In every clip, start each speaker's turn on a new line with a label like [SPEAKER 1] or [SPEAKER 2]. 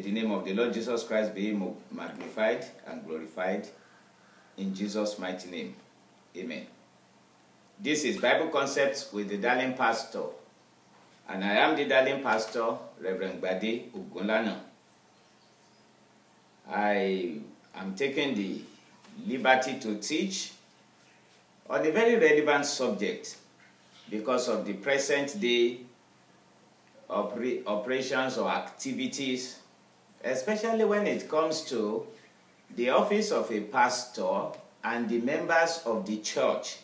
[SPEAKER 1] the name of the Lord Jesus Christ be magnified and glorified in Jesus' mighty name. Amen. This is Bible Concepts with the Darling Pastor, and I am the Darling Pastor, Reverend Gbade Ogunlana. I am taking the liberty to teach on a very relevant subject because of the present day operations or activities, especially when it comes to the office of a pastor and the members of the church,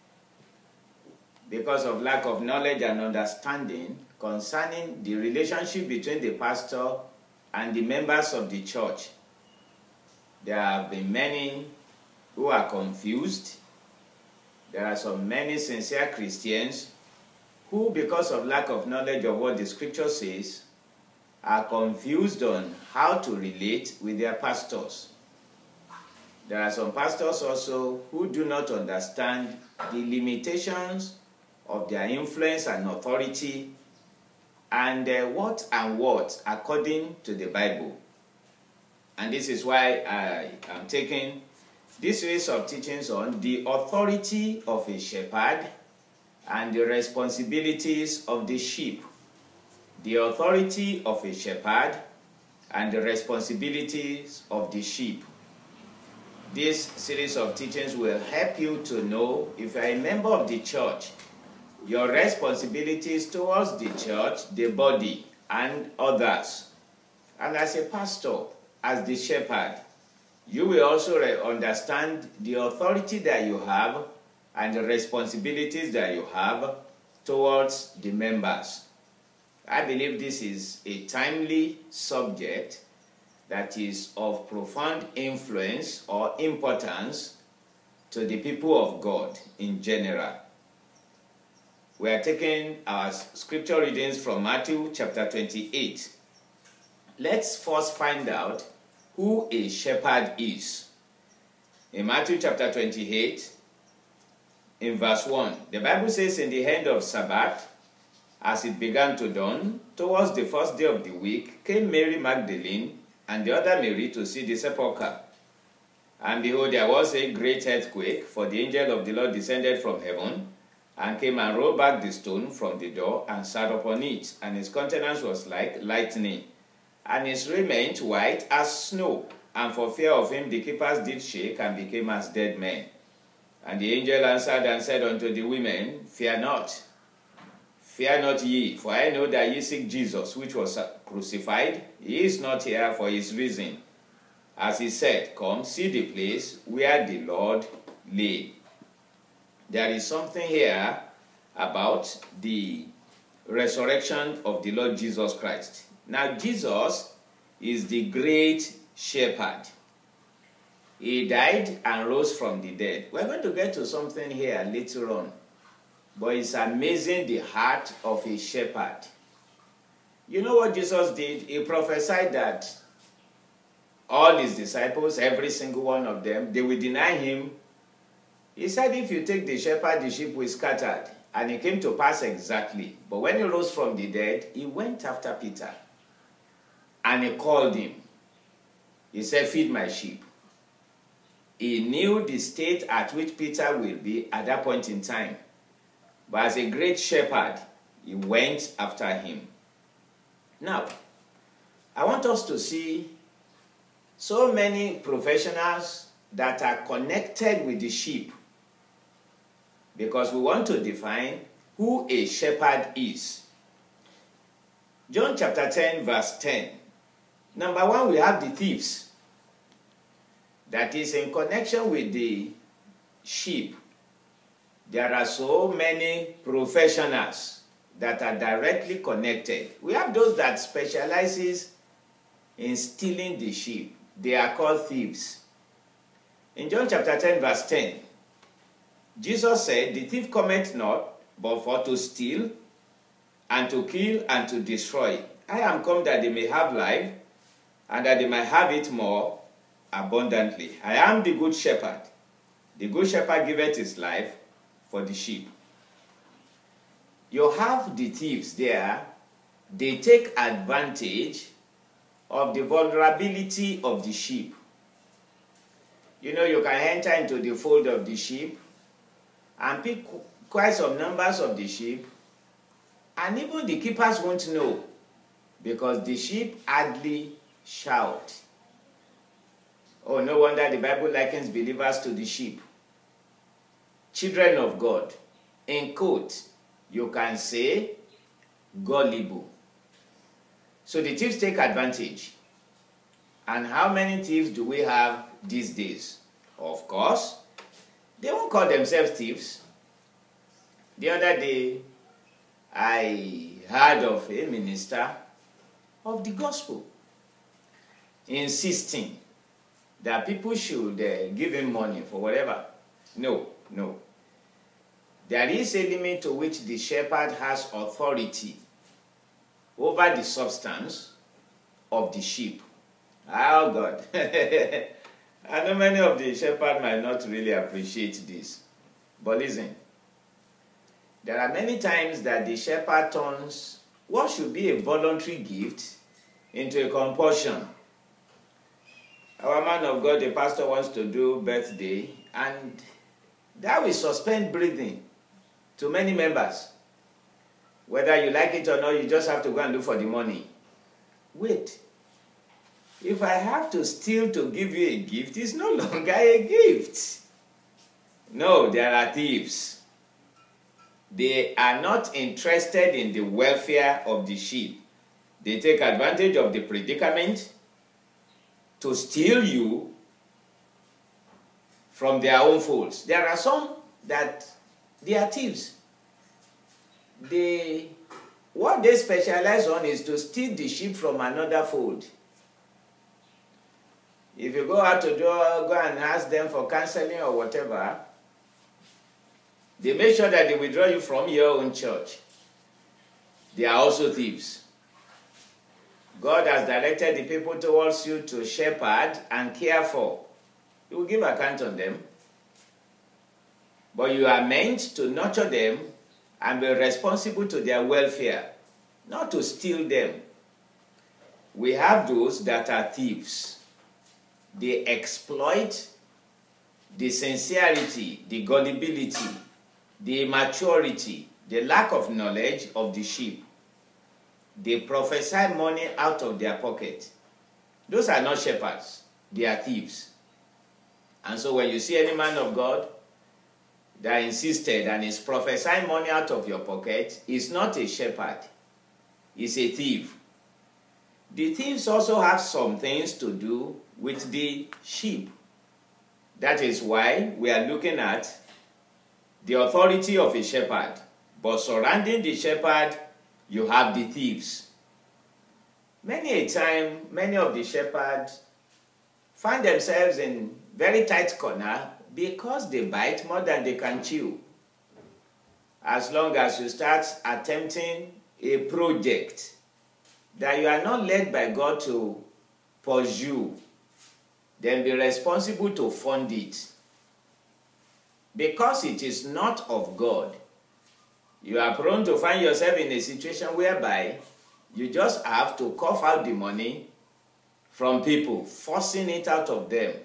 [SPEAKER 1] because of lack of knowledge and understanding concerning the relationship between the pastor and the members of the church. There have been many who are confused. There are many sincere Christians who, because of lack of knowledge of what the scripture says, are confused on how to relate with their pastors. There are some pastors also who do not understand the limitations of their influence and authority and what according to the Bible. And this is why I am taking this series of teachings on the authority of a shepherd and the responsibilities of the sheep. The authority of a shepherd and the responsibilities of the sheep. This series of teachings will help you to know, if you are a member of the church, your responsibilities towards the church, the body, and others. And as a pastor, as the shepherd, you will also understand the authority that you have and the responsibilities that you have towards the members. I believe this is a timely subject that is of profound influence or importance to the people of God in general. We are taking our scripture readings from Matthew chapter 28. Let's first find out who a shepherd is. In Matthew chapter 28, in verse 1, the Bible says, "In the end of Sabbath, as it began to dawn, towards the first day of the week, came Mary Magdalene and the other Mary to see the sepulchre. And behold, there was a great earthquake, for the angel of the Lord descended from heaven, and came and rolled back the stone from the door, and sat upon it. And his countenance was like lightning, and his raiment white as snow. And for fear of him the keepers did shake, and became as dead men. And the angel answered and said unto the women, Fear not ye, for I know that ye seek Jesus, which was crucified. He is not here, for he is risen. As he said, Come, see the place where the Lord lay." There is something here about the resurrection of the Lord Jesus Christ. Now, Jesus is the great shepherd. He died and rose from the dead. We're going to get to something here later on. But it's amazing the heart of a shepherd. You know what Jesus did? He prophesied that all his disciples, every single one of them, they will deny him. He said, if you take the shepherd, the sheep will scatter. And it came to pass exactly. But when he rose from the dead, he went after Peter. And he called him. He said, Feed my sheep. He knew the state at which Peter will be at that point in time. But as a great shepherd, he went after him. Now, I want us to see so many professionals that are connected with the sheep, because we want to define who a shepherd is. John chapter 10, verse 10. Number one, we have the thieves. That is in connection with the sheep. There are so many professionals that are directly connected. We have those that specializes in stealing the sheep. They are called thieves. In John chapter 10, verse 10, Jesus said, The thief cometh not, but for to steal, and to kill, and to destroy. I am come that they may have life, and that they might have it more abundantly. I am the good shepherd. The good shepherd giveth his life for the sheep. You have the thieves there. They take advantage of the vulnerability of the sheep. You know, you can enter into the fold of the sheep and pick quite some numbers of the sheep, and even the keepers won't know, because the sheep hardly shout. Oh, no wonder the Bible likens believers to the sheep. Children of God. In quote, you can say gullible. So the thieves take advantage. And how many thieves do we have these days? Of course, they won't call themselves thieves. The other day, I heard of a minister of the gospel insisting that people should give him money for whatever. No. There is a limit to which the shepherd has authority over the substance of the sheep. Oh God. I know many of the shepherds might not really appreciate this. But listen, there are many times that the shepherd turns what should be a voluntary gift into a compulsion. Our man of God, the pastor, wants to do birthday, and that will suspend breathing to many members. Whether you like it or not, you just have to go and look for the money. Wait. If I have to steal to give you a gift, it's no longer a gift. No, there are thieves. They are not interested in the welfare of the sheep. They take advantage of the predicament to steal you from their own folds. There are some that they are thieves. What they specialize on is to steal the sheep from another fold. If you go out to go and ask them for counseling or whatever, they make sure that they withdraw you from your own church. They are also thieves. God has directed the people towards you to shepherd and care for. You will give account on them. But you are meant to nurture them and be responsible to their welfare, not to steal them. We have those that are thieves. They exploit the sincerity, the gullibility, the immaturity, the lack of knowledge of the sheep. They prophesy money out of their pocket. Those are not shepherds. They are thieves. And so when you see any man of God that insisted and is prophesying money out of your pocket, is not a shepherd. He's a thief. The thieves also have some things to do with the sheep. That is why we are looking at the authority of a shepherd. But surrounding the shepherd, you have the thieves. Many a time, many of the shepherds find themselves in very tight corner because they bite more than they can chew. As long as you start attempting a project that you are not led by God to pursue, then be responsible to fund it. Because it is not of God, you are prone to find yourself in a situation whereby you just have to cough out the money from people, forcing it out of them.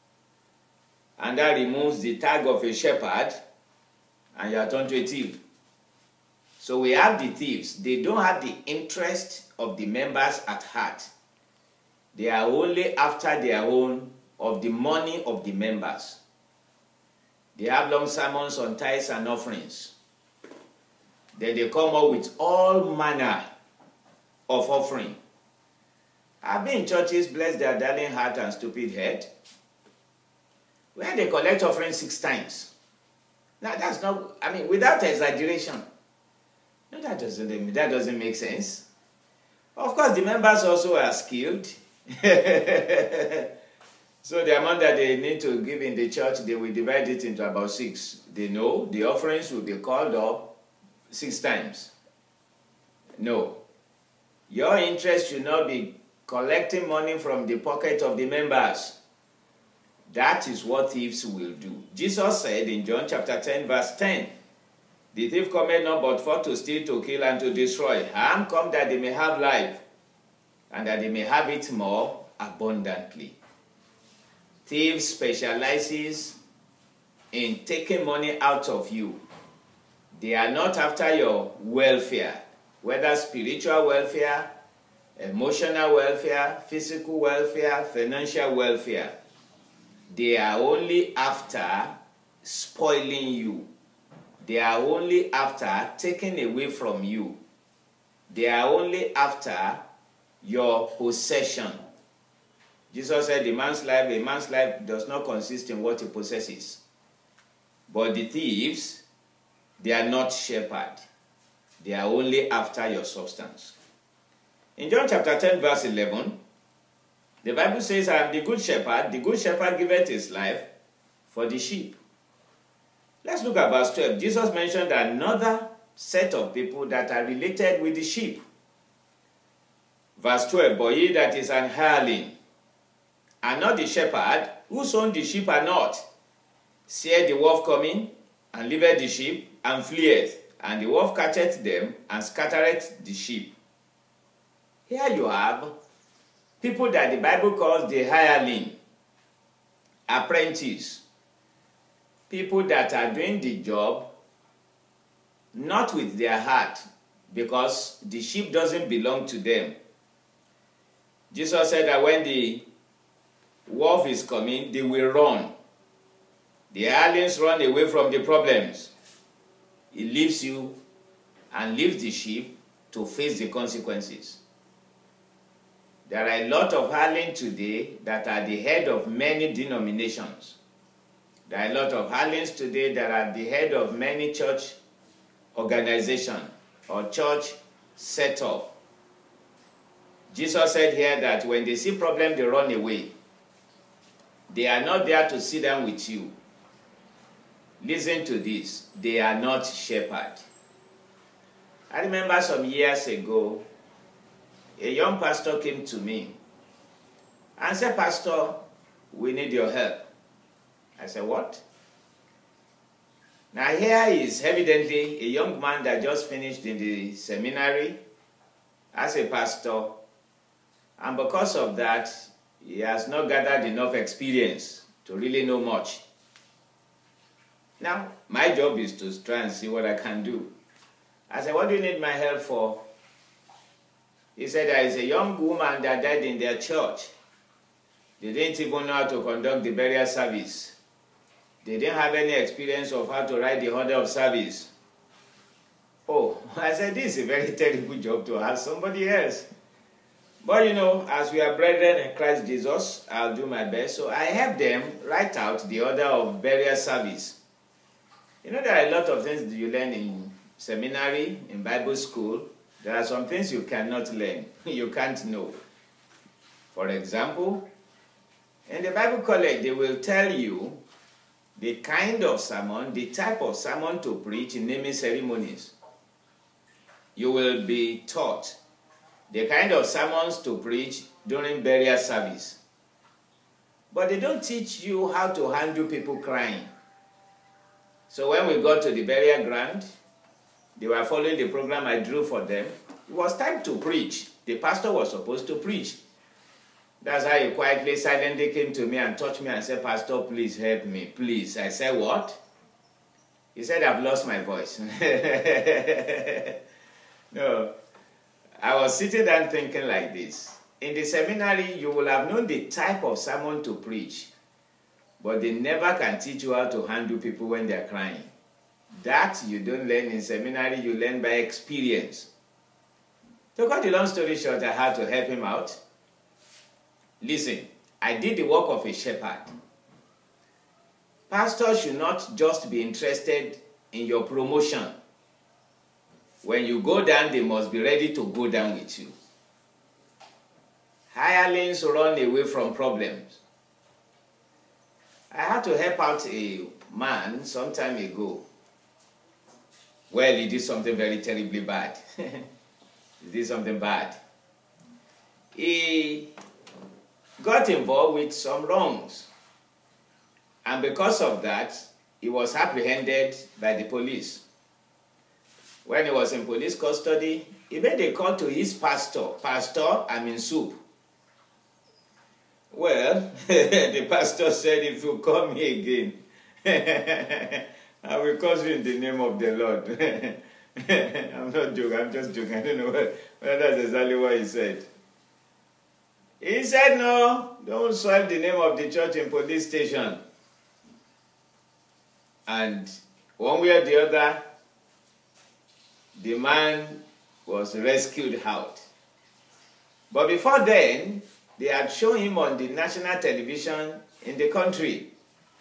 [SPEAKER 1] And that removes the tag of a shepherd, and you are turned to a thief. So we have the thieves. They don't have the interest of the members at heart. They are only after their own, of the money of the members. They have long sermons on tithes and offerings. Then they come up with all manner of offering. I've been in churches, bless their darling heart and stupid head, where they collect offering 6 times. Now that's not, I mean, without exaggeration. No, that doesn't make sense. Of course, the members also are skilled. So the amount that they need to give in the church, they will divide it into about 6. They know the offerings will be called up 6 times. No. Your interest should not be collecting money from the pocket of the members. That is what thieves will do. Jesus said in John chapter 10 verse 10, "The thief cometh not but for to steal, to kill, and to destroy. I am come that they may have life, and that they may have it more abundantly. Thieves specializes in taking money out of you. They are not after your welfare, whether spiritual welfare, emotional welfare, physical welfare, financial welfare. They are only after spoiling you. They are only after taking away from you. They are only after your possession. Jesus said a man's life does not consist in what he possesses. But the thieves, they are not shepherd. They are only after your substance. In John chapter 10 verse 11, the Bible says, I am the good shepherd giveth his life for the sheep. Let's look at verse 12. Jesus mentioned another set of people that are related with the sheep. Verse 12, but he that is an hireling, and not the shepherd, whose own the sheep are not, seeth the wolf coming, and leaveth the sheep, and fleeth, and the wolf catcheth them, and scattereth the sheep. Here you have people that the Bible calls the hireling, apprentice, people that are doing the job not with their heart, because the sheep doesn't belong to them. Jesus said that when the wolf is coming, they will run. The hirelings run away from the problems. He leaves you and leaves the sheep to face the consequences. There are a lot of hirelings today that are the head of many denominations. There are a lot of hirelings today that are the head of many church organizations or church setup. Jesus said here that when they see problem, they run away. They are not there to sit down with you. Listen to this. They are not shepherd. I remember some years ago, a young pastor came to me and said, Pastor, we need your help. I said, what? Now here is evidently a young man that just finished in the seminary as a pastor, and because of that, he has not gathered enough experience to really know much. Now, my job is to try and see what I can do. I said, what do you need my help for? He said, there is a young woman that died in their church. They didn't even know how to conduct the burial service. They didn't have any experience of how to write the order of service. Oh, I said, this is a very terrible job to ask somebody else. But you know, as we are brethren in Christ Jesus, I'll do my best. So I helped them write out the order of burial service. You know, there are a lot of things that you learn in seminary, in Bible school. There are some things you cannot learn, you can't know. For example, in the Bible college, they will tell you the kind of sermon, the type of sermon to preach in naming ceremonies. You will be taught the kind of sermons to preach during burial service. But they don't teach you how to handle people crying. So when we got to the burial ground, they were following the program I drew for them. It was time to preach. The pastor was supposed to preach. That's how he quietly, silently came to me and touched me and said, Pastor, please help me, please. I said, what? He said, I've lost my voice. No. I was sitting down thinking like this. In the seminary, you will have known the type of sermon to preach, but they never can teach you how to handle people when they're crying. That you don't learn in seminary, you learn by experience. To cut the long story short, I had to help him out. Listen, I did the work of a shepherd. Pastors should not just be interested in your promotion. When you go down, they must be ready to go down with you. Hirelings run away from problems. I had to help out a man some time ago. Well, he did something very terribly bad. He did something bad. He got involved with some wrongs. And because of that, he was apprehended by the police. When he was in police custody, he made a call to his pastor. Pastor, I'm in soup. Well, the pastor said, if you call me again, I will curse you in the name of the Lord. I'm not joking, I'm just joking. I don't know whether that's exactly what he said. He said, no, don't swipe the name of the church in police station. And one way or the other, the man was rescued out. But before then, they had shown him on the national television in the country.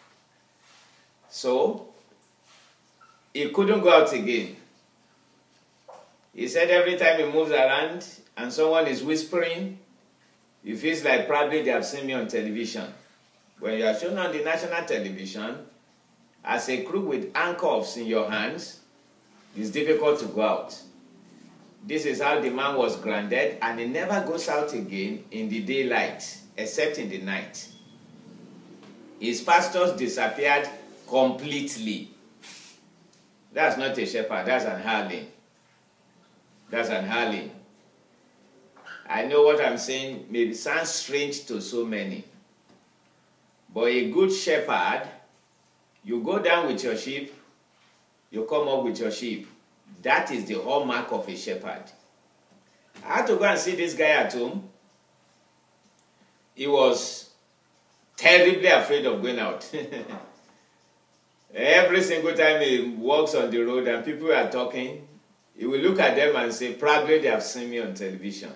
[SPEAKER 1] So, he couldn't go out again. He said every time he moves around and someone is whispering, he feels like probably they have seen me on television. When you are shown on the national television, as a crew with handcuffs in your hands, it's difficult to go out. This is how the man was grounded, and he never goes out again in the daylight, except in the night. His pastors disappeared completely. That's not a shepherd, that's an hireling. That's an hireling. I know what I'm saying may sound strange to so many. But a good shepherd, you go down with your sheep, you come up with your sheep. That is the hallmark of a shepherd. I had to go and see this guy at home. He was terribly afraid of going out. Every single time he walks on the road and people are talking, he will look at them and say, probably they have seen me on television.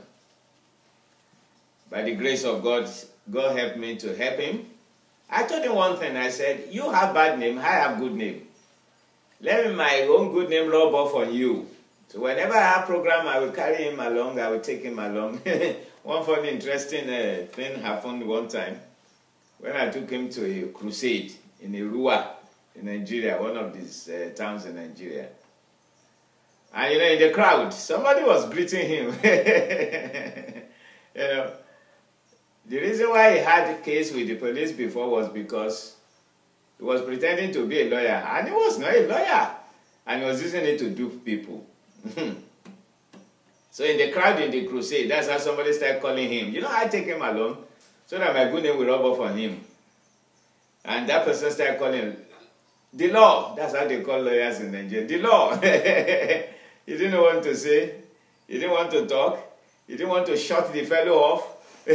[SPEAKER 1] By the grace of God, God helped me to help him. I told him one thing. I said, you have bad name, I have good name. Let me my own good name rub off on you. So whenever I have program, I will carry him along, I will take him along. One funny, interesting thing happened one time when I took him to a crusade in Irua, in Nigeria, one of these towns in Nigeria. And you know, in the crowd, somebody was greeting him. You know, the reason why he had a case with the police before was because he was pretending to be a lawyer, and he was not a lawyer, and he was using it to dupe people. So in the crowd in the crusade, that's how somebody started calling him. You know, I take him along so that my good name will rub off on him. And that person started calling him, the law. That's how they call lawyers in Nigeria. The law. He didn't want to say, he didn't want to talk, he didn't want to shut the fellow off.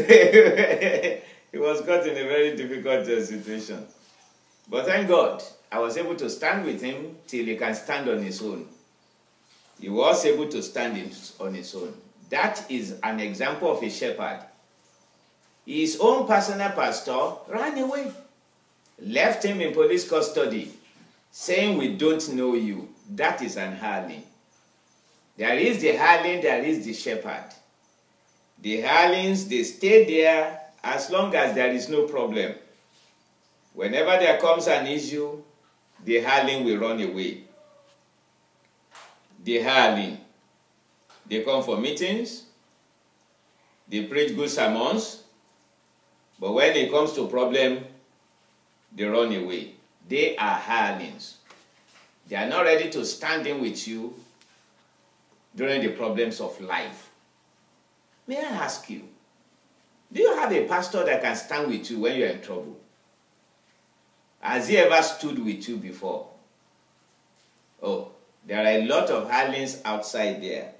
[SPEAKER 1] He was caught in a very difficult situation. But thank God, I was able to stand with him till he can stand on his own. He was able to stand on his own. That is an example of a shepherd. His own personal pastor ran away, left him in police custody, saying, we don't know you. That is an hireling. There is the hireling, there is the shepherd. The hirelings, they stay there as long as there is no problem. Whenever there comes an issue, the hireling will run away. The hireling, they come for meetings, they preach good sermons, but when it comes to problem, they run away. They are hirelings. They are not ready to stand in with you during the problems of life. May I ask you, do you have a pastor that can stand with you when you're in trouble? Has he ever stood with you before? Oh, there are a lot of hirelings outside there.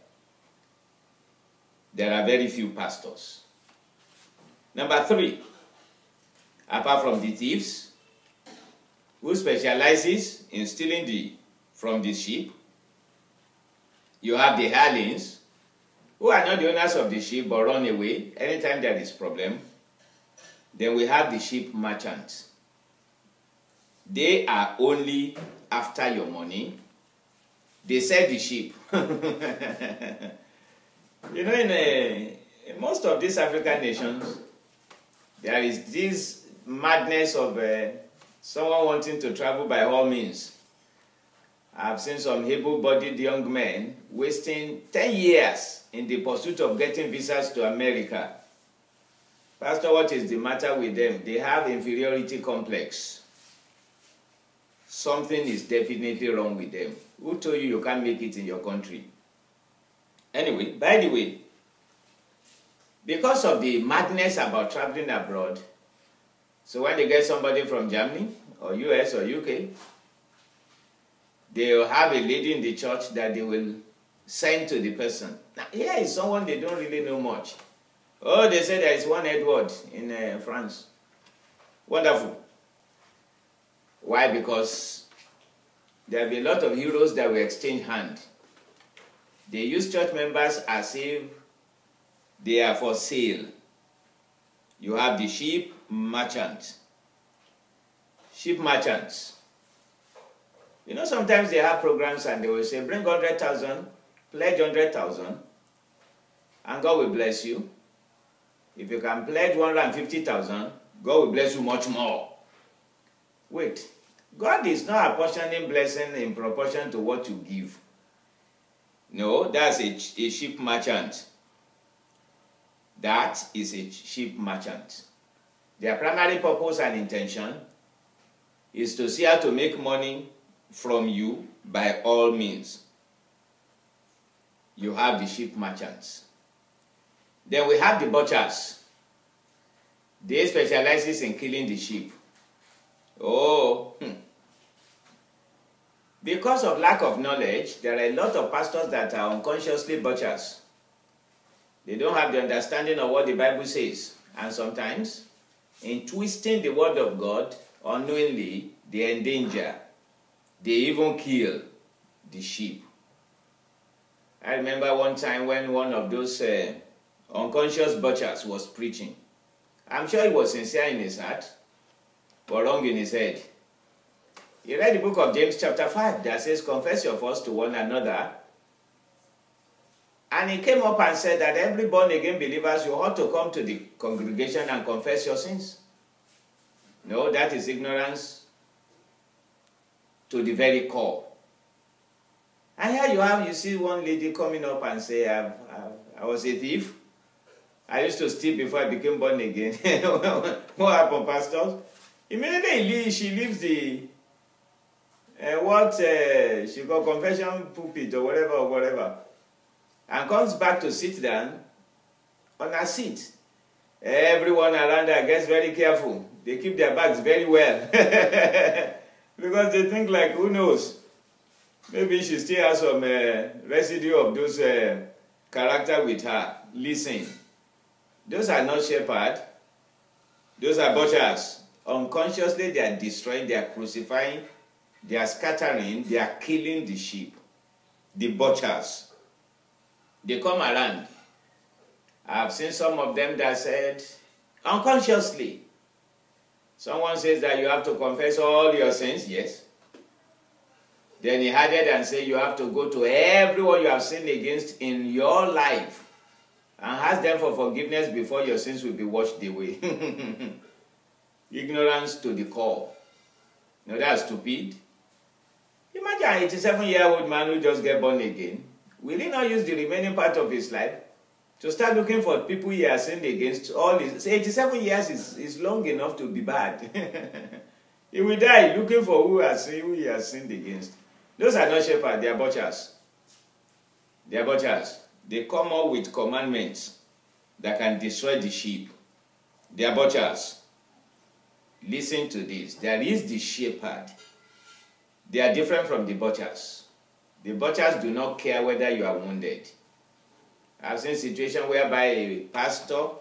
[SPEAKER 1] There are very few pastors. Number 3, apart from the thieves, who specializes in stealing from the sheep, you have the hirelings, who are not the owners of the sheep but run away anytime there is problem. Then we have the sheep merchants. They are only after your money. They sell the sheep. You know, in most of these African nations, there is this madness of someone wanting to travel by all means. I've seen some able-bodied young men wasting 10 years in the pursuit of getting visas to America. Pastor, what is the matter with them? They have inferiority complex. Something is definitely wrong with them. Who told you you can't make it in your country? Anyway, by the way, because of the madness about traveling abroad, so when they get somebody from Germany or US or UK, they will have a lady in the church that they will send to the person. Now, here is someone they don't really know much. Oh, they say there is one Edward in France. Wonderful. Why? Because there will be a lot of heroes that will exchange hand. They use church members as if they are for sale. You have the sheep merchant. Sheep merchants. You know, sometimes they have programs and they will say, bring 100,000, pledge 100,000, and God will bless you. If you can pledge 150,000, God will bless you much more. Wait, God is not apportioning blessing in proportion to what you give. No, that's a sheep merchant. That is a sheep merchant. Their primary purpose and intention is to see how to make money from you by all means. You have the sheep merchants. Then we have the butchers. They specialize in killing the sheep. Because of lack of knowledge, there are a lot of pastors that are unconsciously butchers. They don't have the understanding of what the Bible says. And sometimes, in twisting the word of God, unknowingly, they endanger. They even kill the sheep. I remember one time when one of those unconscious butchers was preaching. I'm sure he was sincere in his heart, but wrong in his head. He read the book of James chapter 5 that says, confess your faults to one another. And he came up and said that every born-again believers, you ought to come to the congregation and confess your sins. No, that is ignorance to the very core. And here you see one lady coming up and say, I was a thief. I used to steal before I became born again. What happened, pastors? Immediately she leaves the she got confession pulpit or whatever, and comes back to sit down on her seat. Everyone around her gets very careful. They keep their bags very well because they think like, who knows? Maybe she still has some residue of those character with her. Listen, those are not shepherds. Those are butchers. Unconsciously, they are destroying, they are crucifying, they are scattering, they are killing the sheep. The butchers. They come around. I've seen some of them that said, unconsciously, someone says that you have to confess all your sins. Yes. Then he added and said you have to go to everyone you have sinned against in your life and ask them for forgiveness before your sins will be washed away. Ignorance to the core. No, that's stupid. Imagine an 87-year-old man who just get born again. Will he not use the remaining part of his life to start looking for people he has sinned against? All his 87 years is long enough to be bad. He will die looking for who he has sinned against. Those are not shepherds, they are butchers. They are butchers. They come up with commandments that can destroy the sheep. They are butchers. Listen to this. There is the shepherd. They are different from the butchers. The butchers do not care whether you are wounded. I've seen situations whereby a pastor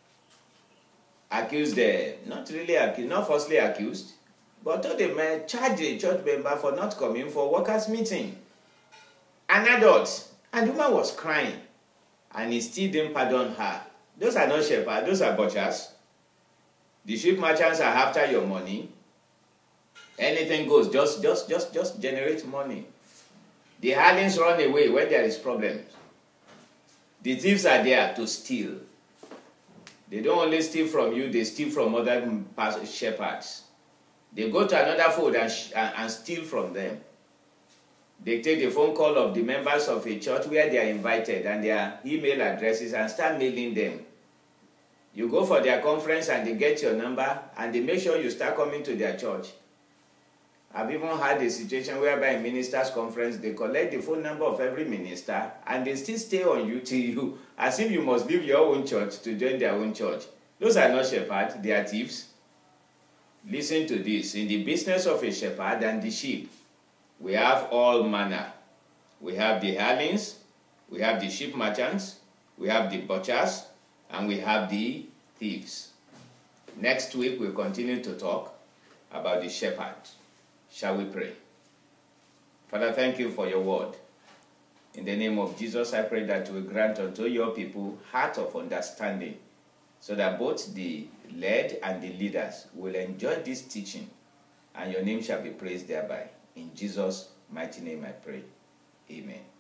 [SPEAKER 1] accused, not falsely accused, but told they might charge a church member for not coming for workers' meeting. An adult. And the woman was crying. And he still didn't pardon her. Those are not shepherds, those are butchers. The sheep merchants are after your money. Anything goes, just generate money. The hirelings run away when there is problems. The thieves are there to steal. They don't only steal from you, they steal from other shepherds. They go to another fold and steal from them. They take the phone call of the members of a church where they are invited and their email addresses and start mailing them. You go for their conference and they get your number and they make sure you start coming to their church. I've even had a situation whereby in ministers' conference, they collect the phone number of every minister and they still stay on you till you, as if you must leave your own church to join their own church. Those are not shepherds, they are thieves. Listen to this. In the business of a shepherd and the sheep, we have all manner. We have the hirelings, we have the sheep merchants, we have the butchers, and we have the thieves. Next week, we'll continue to talk about the shepherd. Shall we pray? Father, thank you for your word. In the name of Jesus, I pray that you will grant unto your people heart of understanding, so that both the led and the leaders will enjoy this teaching, and your name shall be praised thereby. In Jesus' mighty name I pray. Amen.